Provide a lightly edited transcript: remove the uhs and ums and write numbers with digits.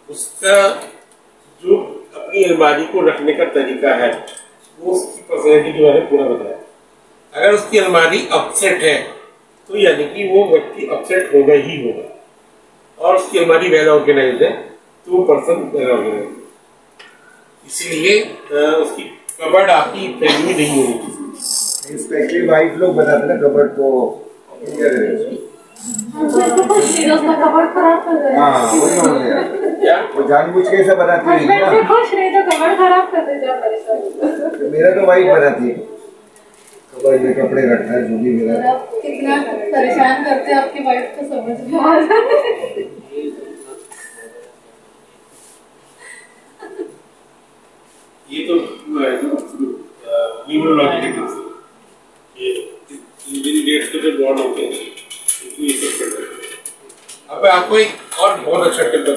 उसका जो अपनी अलमारी को रखने का तरीका है वो उसकी पर्सनैलिटी के बारे में पूरा बताया। अगर उसकी अलमारी अपसेट है तो यानी कि वो व्यक्ति अपसेट होगा ही होगा, और उसकी अलमारी वेल ऑर्गेनाइज है तो वो पर्सन वेल ऑर्गेनाइज है। इसीलिए उसकी कबर्ड आपकी फैमिली नहीं होनी चाहिए। स्पेशली वाइफ लोग बताते ना कबर्ड को क्या करें, कबर्ड खराब कर दे। हाँ वही हो गया, क्या वो जानबूझ के ऐसा बनाती है हस्बैंड ना। से खुश रहे तो कबर्ड खराब कर दे, जा परेशान। मेरा तो वाइफ बनाती है कबर्ड में कपड़े रखना है जो भी मेरा। आप कितना परेशान करते हैं आपकी वाइफ को समझ में आ जाता है। ये तो न्यूरोलॉजी के ये इंजीनियरिंग डेट्स के जो बॉन्ड होते हैं ये सब करते हैं। अब मैं आपको एक और बहुत अच्छा टिप